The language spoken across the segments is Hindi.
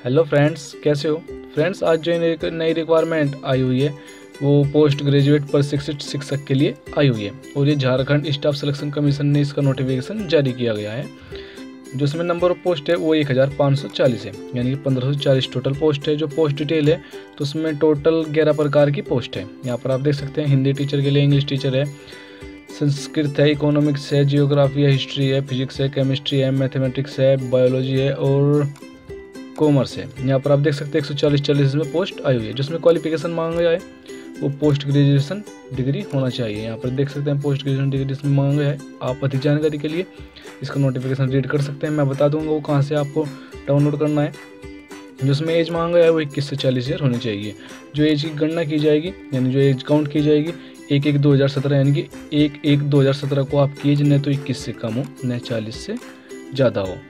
हेलो फ्रेंड्स, कैसे हो फ्रेंड्स। आज जो नई रिक्वायरमेंट आई हुई है वो पोस्ट ग्रेजुएट प्रशिक्षित शिक्षक के लिए आई हुई है और ये झारखंड स्टाफ सिलेक्शन कमीशन ने इसका नोटिफिकेशन जारी किया गया है। जो इसमें नंबर ऑफ पोस्ट है वो 1540 है, यानी कि 1540 टोटल पोस्ट है। जो पोस्ट डिटेल है तो उसमें टोटल 11 प्रकार की पोस्ट है। यहाँ पर आप देख सकते हैं हिंदी टीचर के लिए, इंग्लिश टीचर है, संस्कृत है, इकोनॉमिक्स है, जियोग्राफी है, हिस्ट्री है, फिजिक्स है, केमिस्ट्री है, मैथमेटिक्स है, बायोलॉजी है और कॉमर्स है। यहाँ पर आप देख सकते हैं 140 में पोस्ट आई हुई है। जिसमें क्वालिफिकेशन मांगा जाए वो पोस्ट ग्रेजुएशन डिग्री होना चाहिए। यहाँ पर देख सकते हैं पोस्ट ग्रेजुएशन डिग्री इसमें मांगा गया है। आप अधिक जानकारी के लिए इसका नोटिफिकेशन रीड कर सकते हैं। मैं बता दूंगा वो कहाँ से आपको डाउनलोड करना है। जिसमें एज मांगा गया है वो 21 से 40 ईयर होनी चाहिए। जो एज की गणना की जाएगी यानी जो एज काउंट की जाएगी 1/1/2017 यानी कि 1/1/2017 को आपकी एज न तो 21 से कम हो न 40 से ज़्यादा हो।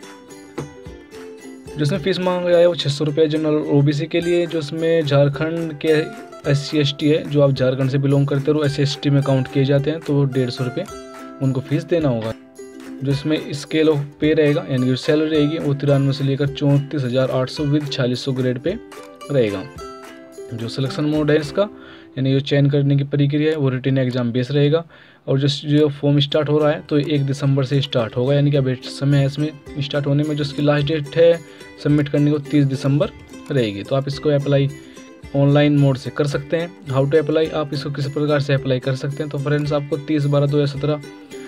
जिसमें फीस मांगा गया है वो 600 रुपये जनरल ओबीसी के लिए। जो उसमें झारखंड के SC/ST है, जो आप झारखंड से बिलोंग करते हो SC/ST में काउंट किए जाते हैं तो वो 150 रुपये उनको फीस देना होगा। जो इसमें स्केल ऑफ पे रहेगा यानी जो सैलरी रहेगी वो 93 से लेकर 34,800 विद 4600 ग्रेड पे रहेगा। जो सिलेक्शन मोड है इसका यानी जो चयन करने की प्रक्रिया है वो रिटन एग्जाम बेस रहेगा। और जो फॉर्म स्टार्ट हो रहा है तो 1 दिसंबर से स्टार्ट होगा, यानी कि अभी समय है इसमें स्टार्ट होने में। जो इसकी लास्ट डेट है सबमिट करने को 30 दिसंबर रहेगी। तो आप इसको अप्लाई ऑनलाइन मोड से कर सकते हैं। हाउ टू अप्लाई, आप इसको किस प्रकार से अप्लाई कर सकते हैं। तो फ्रेंड्स आपको 30/12/2017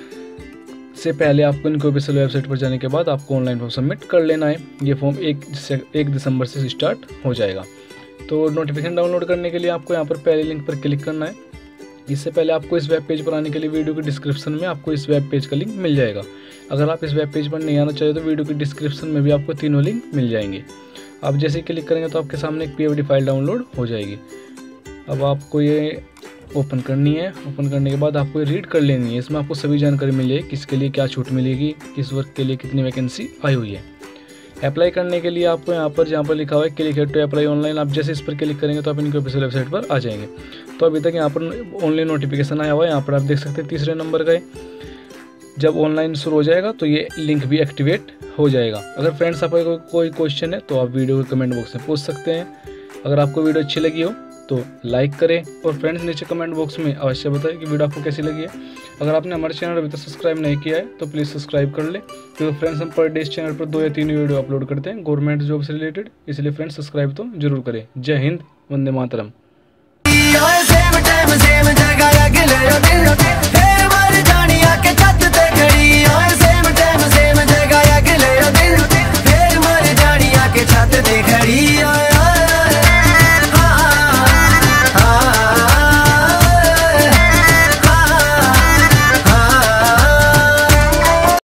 से पहले आपको इनकी ऑफिशियल वेबसाइट पर जाने के बाद आपको ऑनलाइन फॉर्म सबमिट कर लेना है। ये फॉर्म 1 दिसंबर से स्टार्ट हो जाएगा। तो नोटिफिकेशन डाउनलोड करने के लिए आपको यहाँ पर पहले लिंक पर क्लिक करना है। इससे पहले आपको इस वेब पेज पर आने के लिए वीडियो के डिस्क्रिप्शन में आपको इस वेब पेज का लिंक मिल जाएगा। अगर आप इस वेब पेज पर नहीं आना चाहिए तो वीडियो के डिस्क्रिप्शन में भी आपको तीनों लिंक मिल जाएंगे। आप जैसे ही क्लिक करेंगे तो आपके सामने एक PFD फाइल डाउनलोड हो जाएगी। अब आपको ये ओपन करनी है। ओपन करने के बाद आपको ये रीड कर लेनी है। इसमें आपको सभी जानकारी मिलेगी, किसके लिए क्या छूट मिलेगी, किस वर्क के लिए कितनी वैकेंसी आई हुई है। अप्लाई करने के लिए आपको यहाँ पर लिखा हुआ है click here to apply online, आप जैसे इस पर क्लिक करेंगे तो आप इनकी ऑफिशियल वेबसाइट पर आ जाएंगे। तो अभी तक यहाँ पर ऑनलाइन नोटिफिकेशन आया हुआ है। यहाँ पर आप देख सकते हैं तीसरे नंबर का है। जब ऑनलाइन शुरू हो जाएगा तो ये लिंक भी एक्टिवेट हो जाएगा। अगर फ्रेंड्स आपका कोई क्वेश्चन है तो आप वीडियो के कमेंट बॉक्स में पूछ सकते हैं। अगर आपको वीडियो अच्छी लगी हो तो लाइक करें और फ्रेंड्स नीचे कमेंट बॉक्स में अवश्य बताएं कि वीडियो आपको कैसी लगी है। अगर आपने हमारे चैनल अभी तक सब्सक्राइब नहीं किया है तो प्लीज़ सब्सक्राइब कर ले, क्योंकि फ्रेंड्स हम पर डे इस चैनल पर 2 या 3 वीडियो अपलोड करते हैं गवर्नमेंट जॉब से रिलेटेड, इसलिए फ्रेंड्स सब्सक्राइब तो जरूर करें। जय हिंद, वंदे मातरम।